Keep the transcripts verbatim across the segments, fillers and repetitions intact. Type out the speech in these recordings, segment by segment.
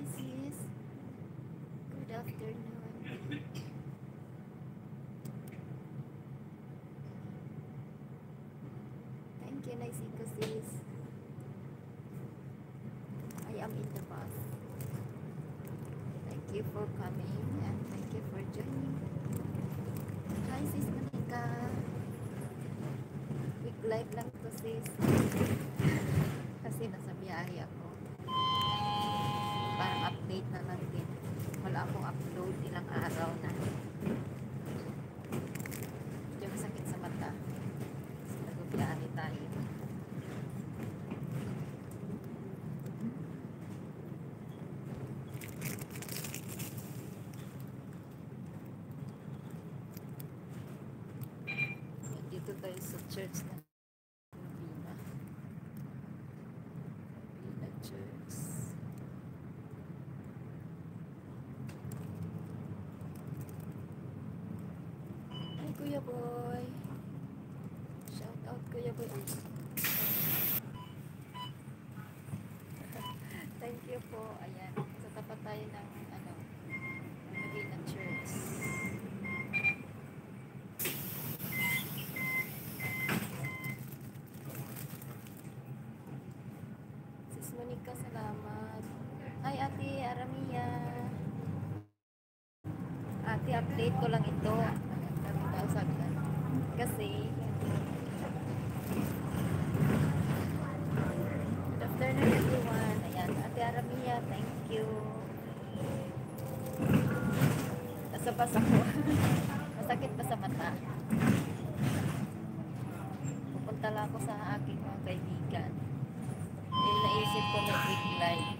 sis. Good afternoon. Thank you, Naisiko sis. I am in the bus. Thank you for coming and thank you for joining. Hi sis Monica. Quick live lang to sis. Kasi nasa biyahe ako. Parang update na lang din. Wala akong upload ilang araw na. Medyo masakit sa mata. Kasi nagbiyahe tayo. Dito tayo sa church na Novena. Novena Church. Hi Kuya Boy. Shout out Kuya Boy. Thank you po. Ayan. Sa tapat tayo ng ano, Novena Church. Monica, salamat. Hi, Ate Aramia. Ate, update ko lang ito. Kasi, good afternoon everyone. Ayan, Ate Aramia, thank you. Nasa bus ako. Masakit pa sa mata. Pupunta lang ako sa aking mga kaibigan. Eh, naisip ko na quick live.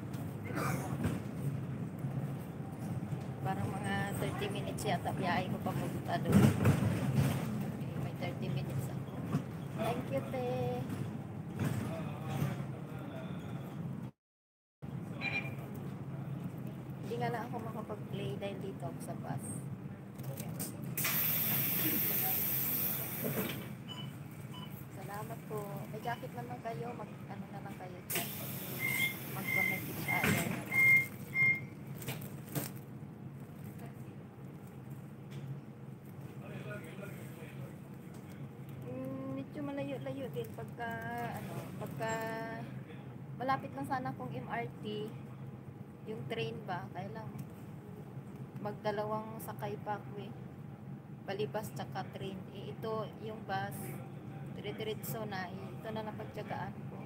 Parang mga thirty minutes yata biyahe ko papunta doon. Okay, may thirty minutes ako. Thank you, te. Hindi nga lang ako makapag-play dahil dito ako sa bus. Salamat po. May jacket naman kayo. Mag, ano na lang kayo dyan. Mag-connect each other na lang. Mm, medyo malayo-layo din. Pagka, ano, pagka malapit lang sana kung M R T, yung train ba, kaya lang magdalawang sakay pa ako eh. Balibas tsaka train. Eh, ito, yung bus, dire-diretso na, ito na napagtyagaan ko.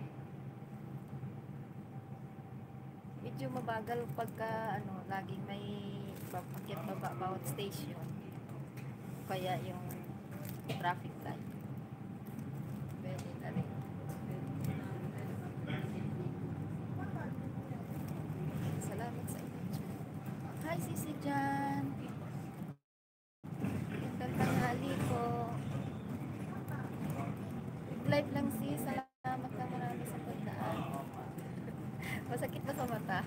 Medyo mabagal pagka ano, laging may papakyat baba bawat station. Kaya yung traffic light. Pwede na rin. Salamat sa inyo. Hi, Sisi Jan. Gandang tanghali po. Live lang sis. Salamat na marami sa pagdaan. Masakit ba sa mata?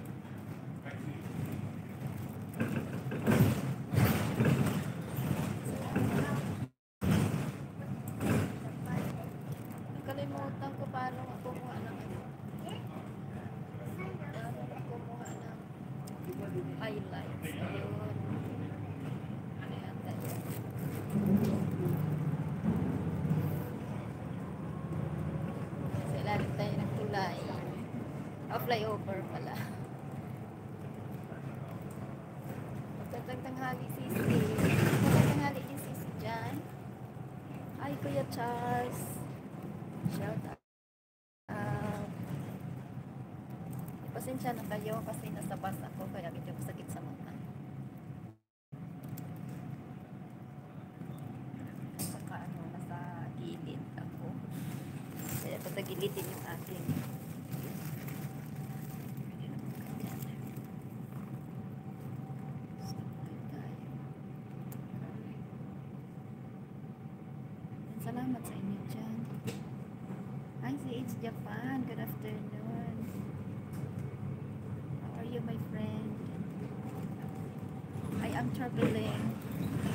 Nakalimutan ko paano kumuha ng ano. Paano kumuha ng highlights. Ayun. Ayan tayo. Lalim tayo ng tulay. O, flyover pala. Magandang tanghali, sisi. Magandang tanghali din, sisi dyan. Hi, Kuya Charles. Shout out. Uh, pasensya na kayo kasi nasa bus ako kaya medyo masakit sa mata. Saka ano, nasa gilid ako. Kaya patagilitin yung aking salamat sa inyo dyan. Hi, si It's Japan. Good afternoon. How are you, my friend? I am traveling.